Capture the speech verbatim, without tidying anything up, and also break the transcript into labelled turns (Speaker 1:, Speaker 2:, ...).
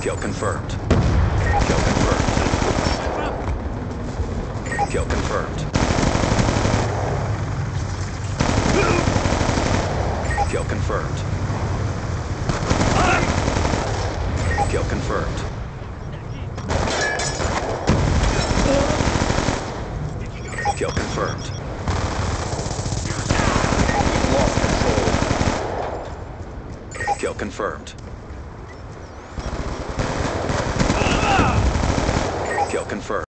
Speaker 1: Kill confirmed. Kill confirmed. Kill confirmed. Kill confirmed. Kill confirmed. Kill confirmed. Lost control. Kill confirmed. Kill confirmed.